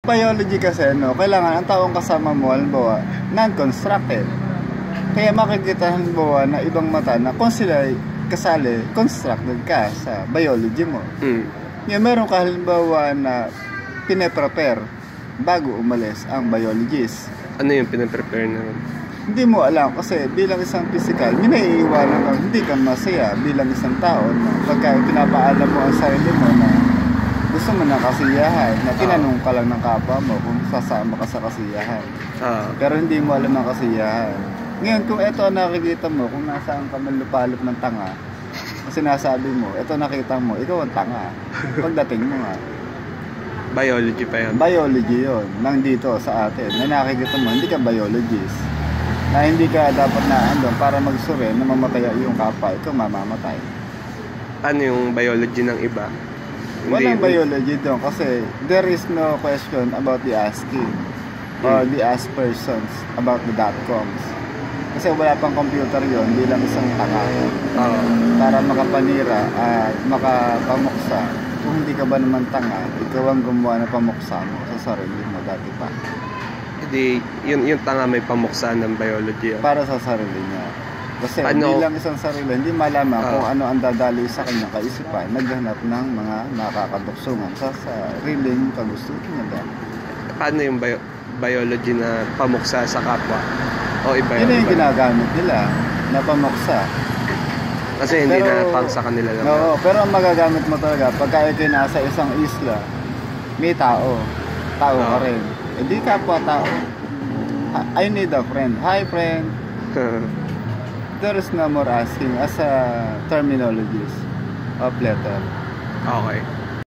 biology kasi, no, kailangan ang taong kasama mo, halimbawa, non-constructed. Kaya makikita, halimbawa, na ibang mata na kung sila kasali, constructed ka sa biology mo. Ngayon, meron ka, halimbawa, na pinaprepare bago umalis ang biologist. Ano yung pinaprepare na? Hindi mo alam kasi bilang isang physical, minaiiwanan ka, hindi ka masaya bilang isang tao na pagka pinapaalam mo ang sarili mo na gusto mo ng kasiyahan, na tinanong ka lang ng kapwa mo kung sasama ka sa kasiyahan. Pero hindi mo alam ang kasiyahan. Ngayon, kung ito ang nakikita mo, kung nasaan ka manlupalop ng tanga, kung sinasabi mo, ito nakita mo, ikaw ang tanga. Pagdating mo nga. Biology pa yun? Biology yun, nang dito sa atin. Na nakikita mo, hindi ka biologist. Na hindi ka dapat na andun para magsuri na mamatay yung kapwa, ikaw mamamatay. Ano yung biology ng iba? Walang biology doon kasi there is no question about the asking or the asked persons about the dot-coms. Kasi wala pang computer yon bilang isang tanga para makapanira at makapamuksa. Kung hindi ka ba naman tanga, ikaw ang gumawa ng pamuksa mo sa sarili mo dati pa. Hindi, yung tanga may pamuksan ng biology. Para sa sarili niya. Kasi bilang isang sarili, hindi malaman kung ano ang dadali sa kanyang kaisipan. Naghanap ng mga nakakaduksungan sa sariling kagustuhan niya. Paano yung biology na pamuksa sa kapwa? O iba yun yung ginagamit nila na pamuksa. Kasi hindi na pang sa kanila lang. Oo, pero ang magagamit mo talaga pagka ikaw nasa isang isla, may tao ka rin. Hindi kapwa tao. I need a friend. Hi, friend. There is no more asking as a terminologist of letter. Okay.